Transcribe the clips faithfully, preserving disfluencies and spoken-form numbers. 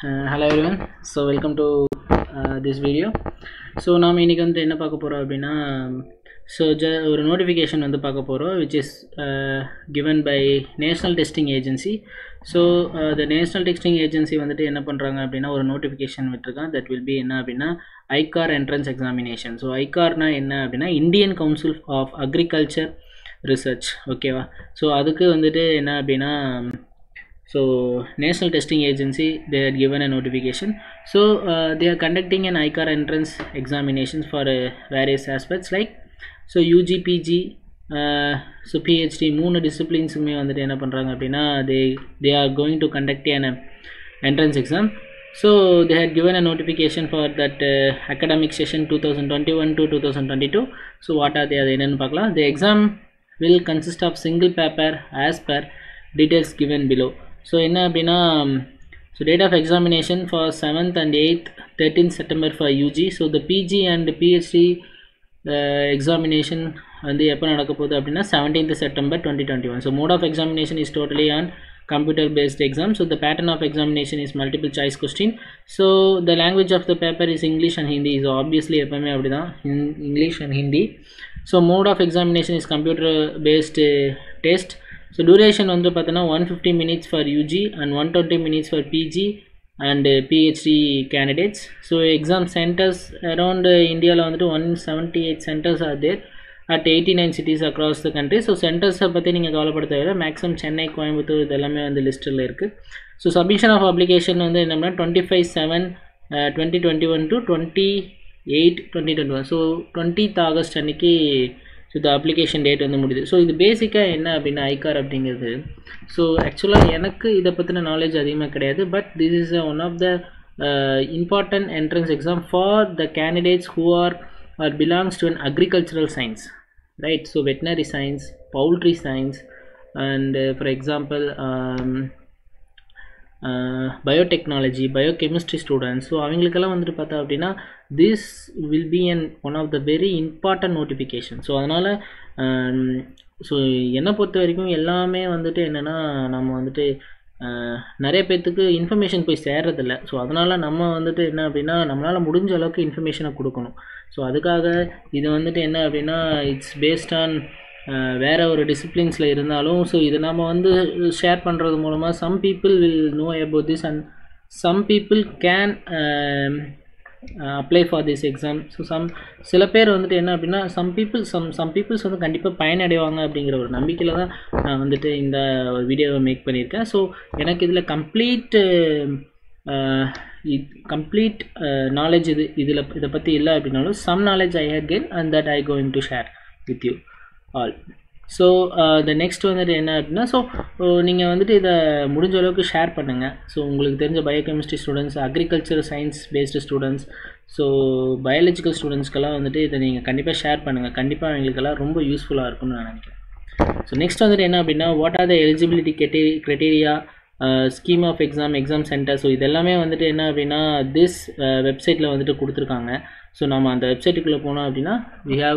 Uh, hello everyone, so welcome to uh, this video. So நாம் இன்னைக்கு வந்து என்ன பார்க்க போறோம் அப்படினா so ஒரு நோட்டிஃபிகேஷன் வந்து பார்க்க போறோம் which is uh, given by National Testing Agency. So uh, the National Testing Agency வந்துட்டு என்ன பண்றாங்க அப்படினா ஒரு நோட்டிஃபிகேஷன் விட்டுருக்காங்க that will be என்ன அப்படினா I C A R entrance examination. So I C A R னா என்ன அப்படினா Indian Council of Agriculture Research, ஓகேவா. so அதுக்கு வந்துட்டு என்ன அப்படினா so National Testing Agency, they had given a notification. So uh, they are conducting an I C A R entrance examinations for uh, various aspects like so U G, P G, uh, so PhD, மூணு disciplines மே வந்துட்டு என்ன பண்றாங்க அப்படினா they they are going to conduct an uh, entrance exam. So they had given a notification for that uh, academic session twenty twenty-one to twenty twenty-two. So what are they அது என்னன்னு பார்க்கலாம். The exam will consist of single paper as per details given below. So என்ன அப்படினா so date of examination for seventh and eighth thirteenth September for U G. So the P G and PhD uh, examination வந்து எப்போ நடக்க போகுது அப்படினா seventeenth September twenty twenty-one. So mode of examination is totally on computer based exam. So the pattern of examination is multiple choice question. So the language of the paper is English and Hindi. is obviously எப்பவுமே அப்படிதான் English and Hindi. So mode of examination is computer based uh, test. So duration வந்து பார்த்தனா one hundred fifty minutes for U G and one hundred twenty minutes for P G and uh, PhD candidates. So exam centers around uh, India la வந்துட்டு one hundred seventy-eight centers are there at eighty-nine cities across the country. So centers பத்தி நீங்க கவலைப்பட தேவையில்லை. Maximum Chennai, Coimbatore இதெல்லாமே வந்து லிஸ்ட்ல இருக்கு. So submission of application வந்து என்னன்னா twenty-five seven twenty twenty-one to twenty-eight twenty twenty-one. So twentieth August அன்னைக்கு so the application date வந்து முடியுது. ஸோ இது பேசிக்காக என்ன அப்படின்னா I C A R அப்படிங்கிறது ஸோ ஆக்சுவலாக எனக்கு இதை பற்றின நாலேஜ் அதிகமாக கிடையாது. But this is one of the important entrance exam for the candidates who are are belongs to an agricultural science, right. So veterinary science, poultry science and for example biotechnology, biochemistry students. So அவங்களுக்கெல்லாம் வந்துட்டு பார்த்தா அப்படின்னா this will be an one of the very important notification. So அதனால் so என்னை பொறுத்த வரைக்கும் எல்லாமே வந்துட்டு என்னென்னா நம்ம வந்துட்டு நிறைய பேர்த்துக்கு இன்ஃபர்மேஷன் போய் சேர்றதில்ல. ஸோ அதனால் நம்ம வந்துட்டு என்ன அப்படின்னா நம்மளால் முடிஞ்ச அளவுக்கு இன்ஃபர்மேஷனை கொடுக்கணும். ஸோ அதுக்காக இது வந்துட்டு என்ன அப்படின்னா இட்ஸ் பேஸ்ட் ஆன் வேறு ஒரு டிசிப்ளின்ஸில் இருந்தாலும் ஸோ இது நம்ம வந்து ஷேர் பண்ணுறது மூலமாக some people will know about this and some people can apply for this exam. So some சில பேர் வந்துட்டு என்ன அப்படின்னா some people some some peoples வந்து கண்டிப்பாக பயனடைவாங்க அப்படிங்கிற ஒரு நம்பிக்கையில் தான் நான் வந்துட்டு இந்த வீடியோவை மேக் பண்ணியிருக்கேன். ஸோ எனக்கு இதில் கம்ப்ளீட் கம்ப்ளீட் நாலேஜ் இது இதில் இதை பற்றி இல்லை அப்படின்னாலும் some knowledge I had gain and that I going to share with you all. So the next வந்துட்டு என்ன அப்படின்னா ஸோ நீங்கள் வந்துட்டு இதை முடிஞ்ச அளவுக்கு ஷேர் பண்ணுங்கள். ஸோ உங்களுக்கு தெரிஞ்ச biochemistry students, agriculture science based students, so biological ஸ்டூடெண்ட்ஸ்க்கெல்லாம் வந்துட்டு இதை நீங்கள் கண்டிப்பாக ஷேர் பண்ணுங்கள். கண்டிப்பாக அவங்களுக்கெல்லாம் ரொம்ப யூஸ்ஃபுல்லாக இருக்கும்னு நான் நினைக்கிறேன். ஸோ நெக்ஸ்ட் வந்துட்டு என்ன அப்படின்னா what are the eligibility crite criteria scheme of exam, exam centre. So இதெல்லாமே வந்துட்டு என்ன அப்படின்னா திஸ் வெப்சைட்டில் வந்துட்டு கொடுத்துருக்காங்க. ஸோ நம்ம அந்த வெப்சைட்டுக்குள்ளே போனோம் அப்படின்னா வி ஹாவ்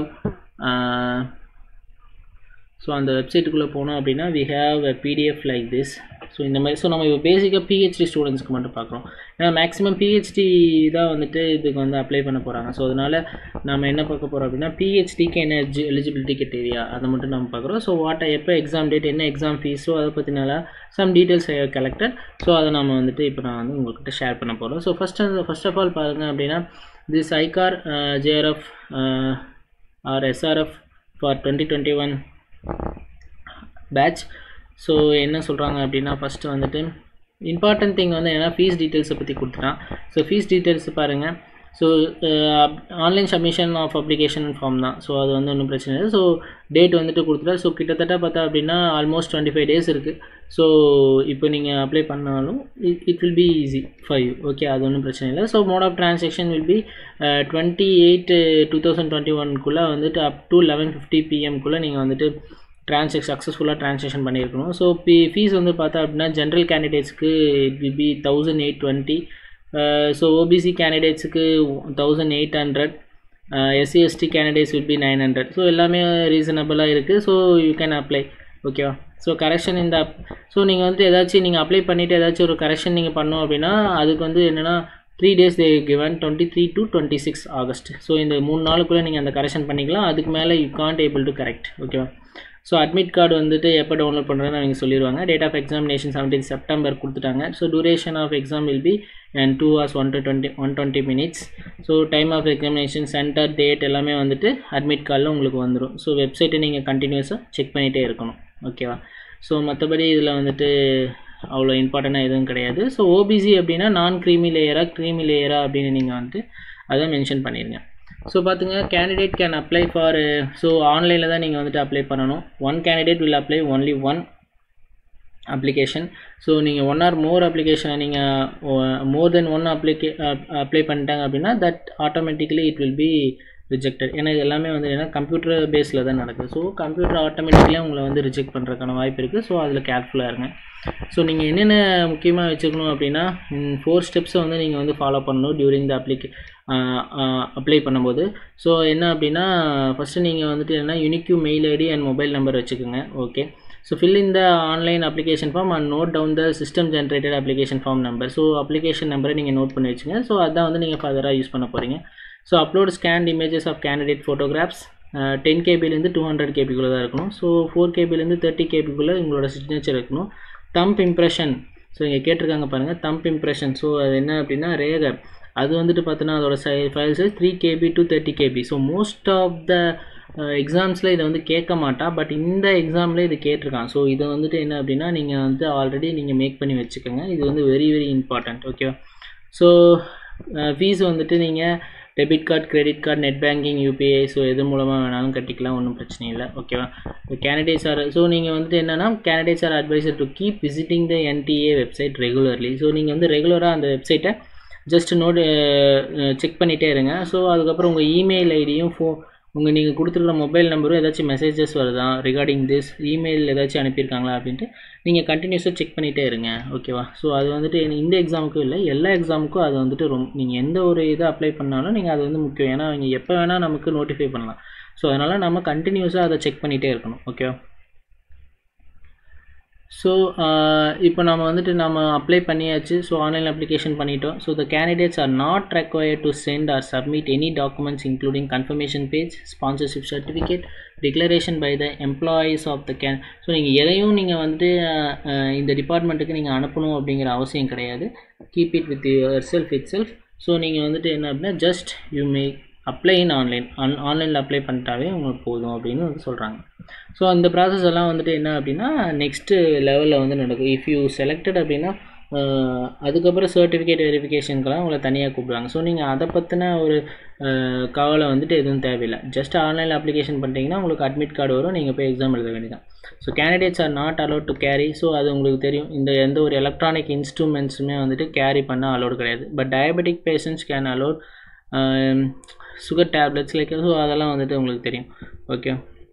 ஸோ அந்த வெப்சைட்டுக்குள்ளே போனோம் அப்படின்னா we have a PDF like this. So இந்த மாதிரி ஸோ நம்ம இப்போ பேசிக்காக பிஹெச்டி ஸ்டூடெண்ட்ஸ்க்கு மட்டும் பார்க்குறோம். ஏன்னா மேக்ஸிமம் பிஹெச்டி தான் வந்துட்டு இதுக்கு வந்து அப்ளை பண்ண போகிறாங்க. ஸோ அதனால் நம்ம என்ன பார்க்க போகிறோம் அப்படின்னா பிஹெச்டிக்கு என்ன எலிஜி எலிஜிபிலிட்டி கிரைட்டீரியா அதை மட்டும் நம்ம பார்க்குறோம். ஸோ வாட் எப்போ எக்ஸாம் டேட், என்ன எக்ஸாம் ஃபீஸ், ஸோ அதை பற்றினால some details I have collected. So அதை நம்ம வந்துட்டு இப்போ நான் வந்து உங்கள்கிட்ட ஷேர் பண்ண போகிறோம். So first first of all பாருங்கள் அப்படின்னா this I C A R J R F or S R F for twenty twenty-one batch. So என்ன சொல்கிறாங்க அப்படின்னா ஃபஸ்ட்டு வந்துட்டு இம்பார்ட்டன்ட் திங் வந்து ஏன்னா ஃபீஸ் டீட்டெயில்ஸை பற்றி கொடுத்துட்டான். ஸோ ஃபீஸ் டீட்டெயில்ஸ் பாருங்கள். So online submission of application form தான். ஸோ அது வந்து ஒன்றும் பிரச்சனை இல்லை. ஸோ டேட் வந்துட்டு கொடுத்துட்டா. ஸோ கிட்டத்தட்ட பார்த்தா அப்படின்னா ஆல்மோஸ்ட் டுவெண்ட்டி ஃபைவ் டேஸ் இருக்குது. ஸோ இப்போ நீங்கள் அப்ளை பண்ணாலும் it will be easy for you. Okay, அது ஒன்றும் பிரச்சனை இல்லை. So mode of transaction will be twenty eight two thousand twenty ஒன்குள்ளே வந்துட்டு அப் டு லெவன் ஃபிஃப்டி பிஎம்குள்ளே நீங்கள் வந்துட்டு ட்ரான்சாக்ஷன் சக்ஸஸ்ஃபுல்லாக ட்ரான்சாக்ஷன் பண்ணியிருக்கணும். ஸோ பி ஃபீஸ் வந்து பார்த்தா அப்படின்னா ஜென்ரல் கேண்டிடேட்ஸ்க்கு it will be thousand eight twenty so OBC கேண்டிடேட்ஸுக்கு thousand eight hundred SC ST candidates will be nine hundred. So எல்லாமே ரீசனபிளாக இருக்குது. So you can apply. ஓகேவா. ஸோ கரெக்ஷன் இந்த ஸோ நீங்கள் வந்து ஏதாச்சும் நீங்கள் அப்ளை பண்ணிவிட்டு ஏதாச்சும் ஒரு கரெக்ஷன் நீங்கள் பண்ணோம் அப்படின்னா அதுக்கு வந்து என்னென்னா three days they given twenty three to twenty six August. So இந்த மூணு நாளுக்குள்ளே நீங்கள் அந்த கரெக்ஷன் பண்ணிக்கலாம். அதுக்கு மேலே you can't able to correct. ஓகேவா? ஸோ அட்மிட் கார்டு வந்துட்டு எப்போ டவுன்லோட் பண்ணுறதுன்னு அவங்க சொல்லிடுவாங்க. Date of examination seventeen September கொடுத்துட்டாங்க. So duration of exam will be and two hours one to twenty one twenty minutes. So time of examination centre date எல்லாமே வந்துட்டு admit கார்டில் உங்களுக்கு வந்துடும். ஸோ வெப்சைட்டை நீங்கள் கண்டினியூஸாக செக் பண்ணிகிட்டே இருக்கணும். ஓகேவா? ஸோ மற்றபடி இதில் வந்துட்டு அவ்வளோ இம்பார்ட்டண்ட்டாக எதுவும் கிடையாது. ஸோ ஓபிசி அப்படின்னா நான் க்ரீமி லேயரா க்ரீமி லேயரா அப்படின்னு நீங்கள் வந்துட்டு அதை மென்ஷன் பண்ணிடுங்க. ஸோ பார்த்துங்க, candidate can apply for so ஆன்லைனில் தான் நீங்கள் வந்துட்டு அப்ளை பண்ணணும். One candidate will apply only one application. So நீங்கள் ஒன் ஆர் மோர் அப்ளிகேஷனை நீங்கள் more than one applica apply பண்ணிட்டாங்க அப்படின்னா that automatically it will be rejected. ஏன்னா இது எல்லாமே வந்து என்ன கம்ப்யூட்டர் பேஸில் தான் நடக்குது. ஸோ கம்ப்யூட்டர் ஆட்டோமேட்டிக்கலாக உங்களை வந்து ரிஜெக்ட் பண்ணுறதுக்கான வாய்ப்பு இருக்குது. ஸோ அதில் கேர்ஃபுல்லாக இருங்க. ஸோ நீங்கள் என்னென்ன முக்கியமாக வச்சுக்கணும் அப்படின்னா ஃபோர் ஸ்டெப்ஸை வந்து நீங்கள் வந்து ஃபாலோ பண்ணணும் டியூரிங் த அப்ளிகே அப்ளை பண்ணும்போது. ஸோ என்ன அப்படின்னா ஃபஸ்ட்டு நீங்கள் வந்துட்டு என்ன unique mail ID and mobile number வச்சுக்கோங்க. Okay. So fill in the online application form and note down the system generated application form number. So application நம்பரை நீங்கள் note பண்ணி வச்சுங்க. ஸோ அதான் வந்து நீங்கள் ஃபர்தராக யூஸ் பண்ண போகிறீங்க. So upload scanned images of candidate photographs ten கேபிலேருந்து டூ ஹண்ட்ரட் கேபிக்குள்ளே தான் இருக்கணும். ஸோ ஃபோர் கேபிலேருந்து தேர்ட்டி கேபிக்குள்ளே உங்களோட சிக்னேச்சர் இருக்கணும். Thumb impression. ஸோ இங்கே கேட்டிருக்காங்க பாருங்கள், தம்ப் இம்ப்ரெஷன். ஸோ அது என்ன அப்படின்னா ரேகர். அது வந்துட்டு பார்த்தோன்னா அதோட si file size three KB to thirty KB. So most of the எக்ஸாம்ஸில் இதை வந்து கேட்க மாட்டா, பட் இந்த எக்ஸாமில் இது கேட்டிருக்கான். ஸோ இதை வந்துட்டு என்ன அப்படின்னா நீங்கள் வந்து ஆல்ரெடி நீங்கள் மேக் பண்ணி வச்சுக்கோங்க. இது வந்து வெரி வெரி இம்பார்ட்டண்ட். ஓகேவா? ஸோ ஃபீஸ் வந்துட்டு நீங்கள் debit card, credit card, net banking, UPI so எது மூலமாக வேணாலும் கட்டிக்கலாம், ஒன்றும் பிரச்சனை இல்லை. ஓகேவா? கேண்டிடேட்ஸ் ஆர் ஸோ நீங்கள் வந்துட்டு என்னென்னா candidates are advisor to keep visiting the NTA website regularly. So நீங்கள் வந்து ரெகுலராக அந்த வெப்சைட்டை ஜஸ்ட் நோட் செக் பண்ணிகிட்டே இருங்க. ஸோ அதுக்கப்புறம் உங்கள் இமெயில் ஐடியும் ஃபோ உங்கள் நீங்கள் கொடுத்துருக்குற மொபைல் நம்பரும் ஏதாச்சும் மெசேஜஸ் வருதா ரிகார்டிங் திஸ் இமெயில் ஏதாச்சும் அனுப்பியிருக்காங்களா அப்படின்ட்டு நீங்கள் கண்டினியூஸாக செக் பண்ணிகிட்டே இருங்க. ஓகேவா? ஸோ அது வந்துட்டு இந்த எக்ஸாமுக்கும் இல்லை, எல்லா எக்ஸாமுக்கும் அது வந்துட்டு ரொம்ப நீங்கள் எந்த ஒரு இதை அப்ளை பண்ணாலும் நீங்கள் அது வந்து முக்கியம். ஏன்னா அவங்க எப்போ வேணால் நமக்கு நோட்டிஃபை பண்ணலாம். ஸோ அதனால் நம்ம கண்டினியூஸாக அதை செக் பண்ணிகிட்டே இருக்கணும். ஓகேவா? ஸோ இப்போ நம்ம வந்துட்டு நம்ம அப்ளை பண்ணியாச்சு. ஸோ ஆன்லைன் அப்ளிகேஷன் பண்ணிட்டோம். So the candidates are not required to send or submit any documents including confirmation page, sponsorship certificate, declaration by the employees of the can. So நீங்கள் எதையும் நீங்கள் வந்துட்டு இந்த டிபார்ட்மெண்ட்டுக்கு நீங்கள் அனுப்பணும் அப்படிங்கிற அவசியம் கிடையாது. Keep it with yourself itself. So நீங்கள் வந்துட்டு என்ன அப்படின்னா just you may apply in online on ஆன்லைனில் அப்ளை பண்ணிட்டாவே உங்களுக்கு போதும் அப்படின்னு வந்து சொல்கிறாங்க. ஸோ அந்த ப்ராசஸ் எல்லாம் வந்துட்டு என்ன அப்படின்னா நெக்ஸ்ட்டு லெவலில் வந்து நடக்கும். இஃப் யூ செலக்டட் அப்படின்னா அதுக்கப்புறம் சர்டிஃபிகேட் வெரிஃபிகேஷனுக்கெல்லாம் உங்களை தனியாக கூப்பிடுவாங்க. ஸோ நீங்கள் அதை பற்றின ஒரு கவலை வந்துட்டு எதுவும் தேவையில்லை. ஜஸ்ட் ஆன்லைனில் அப்ளிகேஷன் பண்ணிட்டீங்கன்னா உங்களுக்கு அட்மிட் கார்டு வரும், நீங்கள் போய் எக்ஸாம் எழுத வேண்டியதான். So candidates are not allowed to carry. So அது உங்களுக்கு தெரியும், இந்த எந்த ஒரு எலக்ட்ரானிக் இன்ஸ்ட்ருமெண்ட்ஸுமே வந்துட்டு கேரி பண்ண அலோடு கிடையாது. But diabetic patients can allowed sugar tablets like so அதெல்லாம் வந்துட்டு உங்களுக்கு தெரியும். Okay.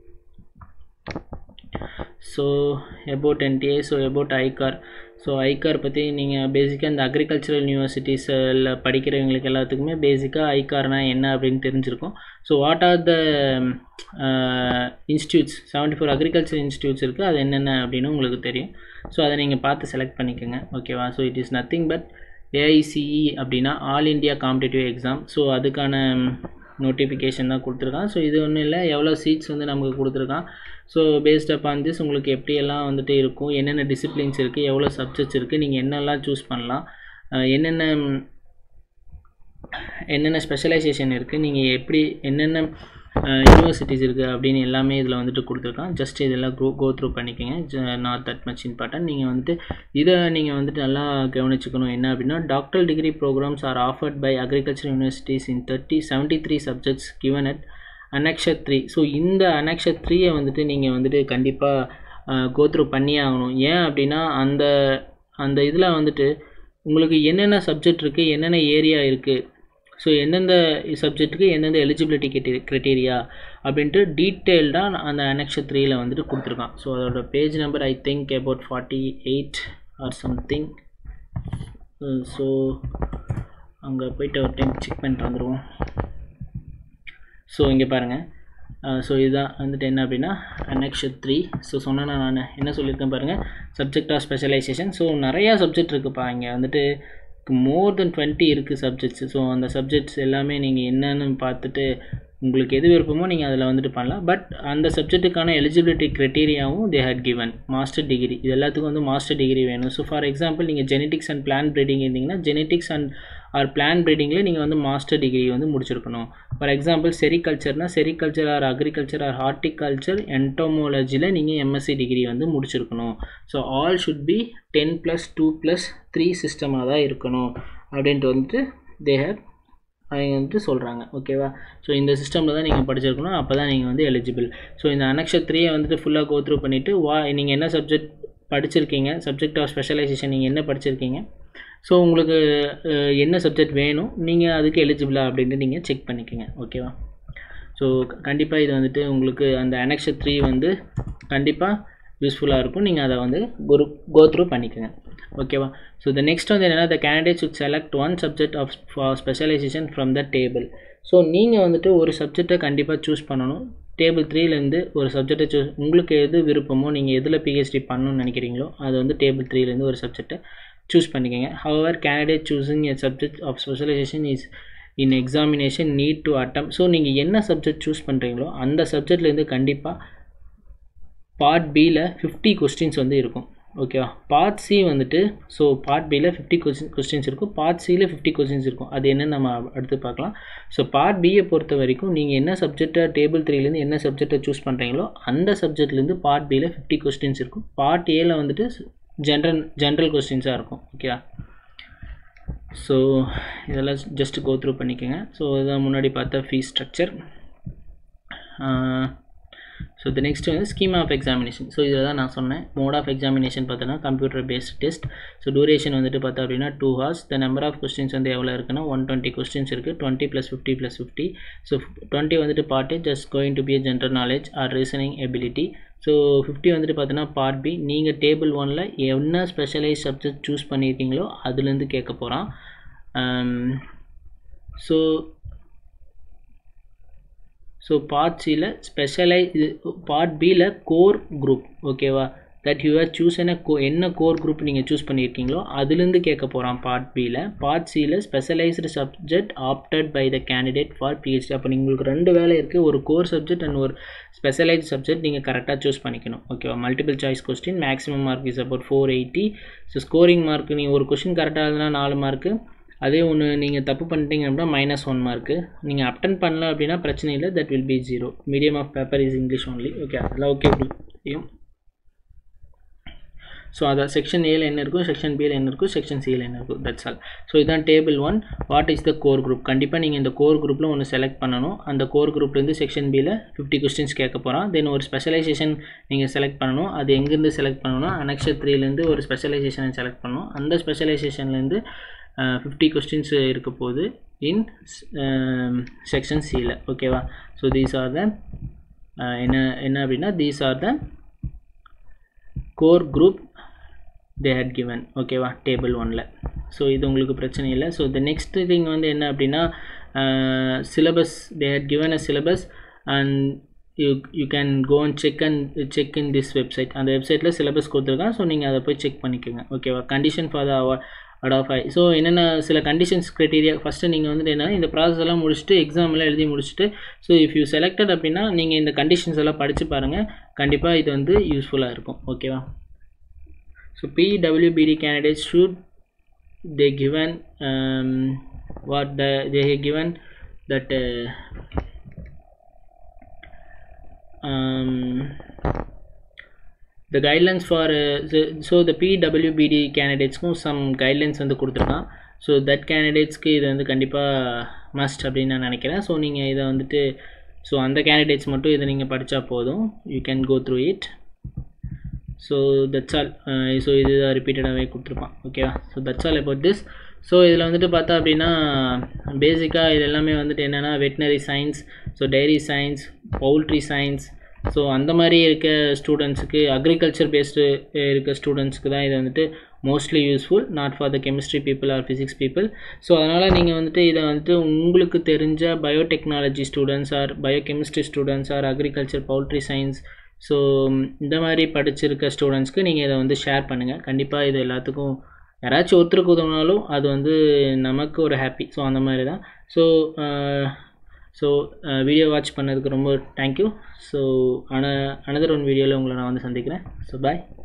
So about NTA. So about ICAR. So ICAR பற்றி நீங்கள் பேசிக்காக இந்த அக்ரிகல்ச்சரல் யூனிவர்சிட்டிஸில் படிக்கிறவங்களுக்கு எல்லாத்துக்குமே பேசிக்காக ஐகார்னால் என்ன அப்படின்னு தெரிஞ்சிருக்கும். So what are the institutes seventy four agriculture institutes இருக்குது, அது என்னென்ன அப்படின்னு உங்களுக்கு தெரியும். ஸோ அதை நீங்கள் பார்த்து செலக்ட் பண்ணிக்கோங்க. ஓகேவா? So it is nothing but AICE அப்படின்னா all India competitive exam. So அதுக்கான நோட்டிஃபிகேஷன் தான் கொடுத்துருக்கான். ஸோ இது ஒன்றும் இல்லை, எவ்வளோ சீட்ஸ் வந்து நமக்கு கொடுத்துருக்கான். ஸோ பேஸ்ட் அப்பான் திஸ் உங்களுக்கு எப்படியெல்லாம் வந்துட்டு இருக்கும், என்னென்ன டிசிப்ளின்ஸ் இருக்குது, எவ்வளோ சப்ஜெக்ட்ஸ் இருக்குது, நீங்கள் என்னெல்லாம் சூஸ் பண்ணலாம், என்னென்ன என்னென்ன ஸ்பெஷலைசேஷன் இருக்குது, நீங்கள் எப்படி என்னென்ன யூனிவர்சிட்டிஸ் இருக்குது அப்படின்னு எல்லாமே இதில் வந்துட்டு கொடுத்துருக்கான். ஜஸ்ட் இதெல்லாம் கோ கோ த்ரூ பண்ணிக்கோங்க. Not that much important. நீங்கள் வந்துட்டு இதை நீங்கள் வந்துட்டு நல்லா கவனிச்சுக்கணும். என்ன அப்படின்னா doctor degree programs are offered by agriculture universities in thirty seventy three subjects given at annexure three. So இந்த அனக்ஷர் த்ரீயை வந்துட்டு நீங்கள் வந்துட்டு கண்டிப்பாக கோ த்ரூ பண்ணியே ஆகணும். ஏன் அப்படின்னா அந்த அந்த இதில் வந்துட்டு உங்களுக்கு என்னென்ன சப்ஜெக்ட் இருக்குது, என்னென்ன ஏரியா இருக்குது, ஸோ எந்தெந்த சப்ஜெக்ட்டுக்கு எந்தெந்த எலிஜிபிலிட்டி கிட்டே க்ரைட்டீரியா அப்படின்ட்டு டீட்டெயில்டாக அந்த அனெக்ஷர் த்ரீயில் வந்துட்டு கொடுத்துருக்கான். ஸோ அதோட page number I think about forty eight or something. So அங்கே போய்ட்டு ஒரு டைம் செக் பண்ணிட்டு வந்துடுவோம். ஸோ இங்கே பாருங்கள், ஸோ இதுதான் வந்துட்டு என்ன அப்படின்னா அனெக்ஷர் த்ரீ. ஸோ சொன்னேன் நான் என்ன சொல்லியிருக்கேன் பாருங்கள், சப்ஜெக்ட் ஆஃப் ஸ்பெஷலைசேஷன். ஸோ நிறையா சப்ஜெக்ட் இருக்குதுப்பா, இங்கே வந்துட்டு மோர் தென் டுவெண்ட்டி இருக்குது சப்ஜெக்ட்ஸ். ஸோ அந்த சப்ஜெக்ட்ஸ் எல்லாமே நீங்கள் என்னென்னு பார்த்துட்டு உங்களுக்கு எது விருப்பமோ நீங்கள் அதில் வந்துட்டு பண்ணலாம். பட் அந்த சப்ஜெக்ட்டுக்கான எலிஜிபிலிட்டி க்ரைட்டீரியாவும் they had given master degree. இது எல்லாத்துக்கும் வந்து மாஸ்டர் டிகிரி வேணும். ஸோ ஃபார் எக்ஸாம்பிள் நீங்கள் ஜெனட்டிக்ஸ் அண்ட் பிளான் ப்ரீடிங் இருந்தீங்கன்னா ஜெனட்டிக்ஸ் அண்ட் ஆர் பிளான் ப்ரீடிங்கில் நீங்கள் வந்து மாஸ்டர் டிகிரி வந்து முடிச்சிருக்கணும். ஃபார் எக்ஸாம்பிள் செரிகல்ச்சர்னா sericulture or agriculture or horticulture என்டோமோலஜியில் நீங்கள் எம்எஸ்சி டிகிரி வந்து முடிச்சிருக்கணும். So all should be ten plus two plus three சிஸ்டமாக தான் இருக்கணும் அப்படின்ட்டு வந்துட்டு தே ஹேவ் அவங்க வந்துட்டு சொல்கிறாங்க. ஓகேவா? ஸோ இந்த சிஸ்டமில் தான் நீங்கள் படிச்சிருக்கணும், அப்போ தான் நீங்கள் வந்து எலிஜிபிள். ஸோ இந்த அனெக்ஷர் த்ரீயை வந்துட்டு ஃபுல்லாக கோ த்ரூ பண்ணிவிட்டு வா நீங்கள் என்ன சப்ஜெக்ட் படிச்சிருக்கீங்க, சப்ஜெக்ட் ஆஃப் ஸ்பெஷலைசேஷன் நீங்கள் என்ன படிச்சிருக்கீங்க, ஸோ உங்களுக்கு என்ன சப்ஜெக்ட் வேணும், நீங்கள் அதுக்கு எலிஜிபிளா அப்படின்ட்டு நீங்கள் செக் பண்ணிக்கோங்க. ஓகேவா? ஸோ கண்டிப்பாக இது வந்துட்டு உங்களுக்கு அந்த அனெக்ஷர் த்ரீ வந்து கண்டிப்பாக யூஸ்ஃபுல்லாக இருக்கும். நீங்கள் அதை வந்து ஒரு கோ த்ரூ பண்ணிக்கோங்க. ஓகேவா? ஸோ த நெக்ஸ்ட் வந்து என்னென்னா the candidate should select one subject of for specialization from the table. So நீங்கள் வந்துட்டு ஒரு சப்ஜெக்டை கண்டிப்பாக சூஸ் பண்ணணும். டேபிள் த்ரீலேருந்து ஒரு சப்ஜெக்டை சூஸ் உங்களுக்கு எது விருப்பமோ, நீங்கள் எதில் பிஹெச்டி பண்ணணும்னு நினைக்கிறீங்களோ அது வந்து டேபிள் த்ரீலேருந்து ஒரு சப்ஜெக்டை சூஸ் பண்ணிக்கோங்க. however candidate choosing a subject of specialization is in examination need to attempt. So நீங்கள் என்ன சப்ஜெக்ட் சூஸ் பண்ணுறீங்களோ அந்த சப்ஜெக்ட்லேருந்து கண்டிப்பாக பார்ட் பியில் ஃபிஃப்டி கொஸ்டின்ஸ் வந்து இருக்கும். ஓகேவா? பார்ட் சி வந்துட்டு ஸோ பார்ட் பியில் ஃபிஃப்டி கொஸ்டின் கொஸ்டின்ஸ் இருக்கும், பார்ட் சியில் ஃபிஃப்டி கொஸ்டின்ஸ் இருக்கும். அது என்னென்னு நம்ம அடுத்து பார்க்கலாம். ஸோ பார்ட் பியை பொறுத்த வரைக்கும் நீங்கள் என்ன சப்ஜெக்டை டேபிள் த்ரீலேருந்து என்ன சப்ஜெக்டை சூஸ் பண்ணுறீங்களோ அந்த சப்ஜெக்ட்லேருந்து பார்ட் பியில் ஃபிஃப்டி கொஸ்டின்ஸ் இருக்கும். பார்ட் ஏல வந்துட்டு ஜென்ரல் ஜென்ரல் கொஸ்டின்ஸாக இருக்கும். ஓகேவா? ஸோ இதெல்லாம் ஜஸ்ட் கோ த்ரூ பண்ணிக்கோங்க. ஸோ இதான் முன்னாடி பார்த்தா fees structure. So the next வந்து ஸ்கீமா ஆஃப் எக்ஸாமினேஷன். ஸோ இதில் தான் நான் சொன்னேன் மோட் ஆஃப் எக்ஸாமினேஷன் பார்த்தோன்னா computer based test. So duration வந்துட்டு பார்த்தா அப்படின்னா two hours. The number of questions வந்து எவ்வளோ இருக்குன்னா ஒன் டுவெண்ட்டி கொஸ்டின்ஸ் இருக்குது. Twenty plus fifty plus fifty. So twenty வந்துட்டு part just going to be general knowledge or reasoning ability. So fifty வந்துட்டு பார்த்தோன்னா பார்ட் பி, நீங்கள் டேபிள் ஒனில் என்ன ஸ்பெஷலைஸ் சப்ஜெக்ட் சூஸ் பண்ணியிருக்கீங்களோ அதுலேருந்து கேட்க போகிறான். ஸோ ஸோ பார்ட் சியில் ஸ்பெஷலைஸ் இது பார்ட் பியில் கோர் குரூப். ஓகேவா? தட் யூ ஆர் சூஸ் என்ன கோ என்ன கோர் குரூப் நீங்கள் சூஸ் பண்ணியிருக்கீங்களோ அதுலேருந்து கேட்க போகிறான் பார்ட் பியில். பார்ட் சியில் specialised subject opted by the candidate for PhD. அப்போ உங்களுக்கு ரெண்டு வேலை இருக்குது, ஒரு கோர் சப்ஜெக்ட் அண்ட் ஒரு ஸ்பெஷலைஸ்டு சப்ஜெக்ட் நீங்கள் கரெக்டாக சூஸ் பண்ணிக்கணும். ஓகேவா? Multiple choice question, maximum mark is about four eighty. So scoring mark நீங்கள் ஒரு கொஸ்டின் கரெக்டாக இருந்தா நாலு மார்க்கு, அதே ஒன்று நீங்கள் தப்பு பண்ணிட்டீங்க அப்படின்னா மைனஸ் ஒன் மார்க்கு. நீங்கள் அப்டன் பண்ணல அப்படின்னா பிரச்சனை இல்லை, that will be zero. Medium of paper is English only. Okay, அதெல்லாம் ஓகே புரியும். ஸோ அதான் செக்ஷன் ஏல என்ன இருக்கும், செக்ஷன் பியில் என்ன இருக்கும், செக்ஷன் சியில் என்ன இருக்கும், தட்ஸ் ஆல். ஸோ இதான் table one. What is the core group? கண்டிப்பாக நீங்கள் இந்த கோர் குரூப்பில் ஒன்று செலக்ட் பண்ணணும். அந்த கோர் குரூப்லேருந்து செக்ஷன் பியில் ஃபிஃப்டி கொஸ்டின்ஸ் கேட்க போகிறான். தென் ஒரு ஸ்பெஷலைசேஷன் நீங்கள் செலக்ட் பண்ணணும். அது எங்கேருந்து செலக்ட் பண்ணணும்னா அனெக்ஷர் த்ரீலேருந்து ஒரு ஸ்பெஷலைசேஷனை செலக்ட் பண்ணணும். அந்த ஸ்பெஷலைசேஷன்லேருந்து ஃபிஃப்டி கொஸ்டின்ஸ் இருக்க போகுது இன் செக்ஷன் சியில். ஓகேவா? ஸோ தீஸ் ஆர் த என்ன என்ன அப்படின்னா these are the core group they had given. ஓகேவா? டேபிள் ஒனில். ஸோ இது உங்களுக்கு பிரச்சனை இல்லை. ஸோ த நெக்ஸ்ட் திங் வந்து என்ன அப்படின்னா syllabus. They had given a syllabus and you you can go and check and check in this website. அந்த வெப்சைட்டில் சிலபஸ் கொடுத்துருக்கான். ஸோ நீங்கள் அதை போய் செக் பண்ணிக்கோங்க. ஓகேவா? கண்டிஷன் ஃபார் த அவார்ட் அடாஃப் ஐ. ஸோ என்னென்ன சில கண்டிஷன்ஸ் க்ரைட்டீரியா ஃபஸ்ட்டு நீங்கள் வந்துட்டு என்ன இந்த ப்ராசஸ் எல்லாம் முடிச்சுட்டு எக்ஸாம்லாம் எழுதி முடிச்சுட்டு ஸோ இஃப் யூ செலக்டட் அப்படின்னா நீங்கள் இந்த கண்டிஷன்ஸ் எல்லாம் படித்து பாருங்கள். கண்டிப்பாக இது வந்து யூஸ்ஃபுல்லாக இருக்கும். ஓகேவா? So P W B D candidates should they given um, what the they have given that uh, um, the guidelines for uh, so, so the P W B D candidatesக்கும் some guidelines வந்து கொடுத்துருக்கான். So that கேண்டிடேட்ஸ்க்கு இது வந்து கண்டிப்பாக must அப்படின்னு நான் நினைக்கிறேன். So நீங்கள் இதை வந்துட்டு ஸோ அந்த கேண்டிடேட்ஸ் மட்டும் இதை நீங்கள் படித்தா போதும். You can go through it. So that's all. So இது ரிப்பீட்டடாகவே கொடுத்துருப்பான். ஓகேவா? So that's all about this. So இதில் வந்துட்டு பார்த்தா அப்படின்னா பேசிக்காக இது எல்லாமே வந்துட்டு என்னென்னா veterinary science, so dairy science, poultry science, so அந்த மாதிரி இருக்க ஸ்டூடெண்ட்ஸுக்கு அக்ரிகல்ச்சர் பேஸ்டு இருக்க ஸ்டூடெண்ட்ஸுக்கு தான் இது வந்துட்டு mostly useful, not for the chemistry people or physics people. So அதனால் நீங்கள் வந்துட்டு இதை வந்துட்டு உங்களுக்கு தெரிஞ்ச biotechnology students or biochemistry students or agriculture, poultry science, so இந்த மாதிரி படிச்சிருக்க ஸ்டூடெண்ட்ஸ்க்கு நீங்கள் இதை வந்து ஷேர் பண்ணுங்கள். கண்டிப்பாக இது எல்லாத்துக்கும் யாராச்சும் ஒருத்தருக்கு உதவினாலும் அது வந்து நமக்கு ஒரு ஹாப்பி. ஸோ அந்த மாதிரி தான். ஸோ ஸோ வீடியோ வாட்ச் பண்ணதுக்கு ரொம்ப தேங்க்யூ. ஸோ அன அனதர் ஒன் வீடியோவில் உங்களை நான் வந்து சந்திக்கிறேன். ஸோ பாய்.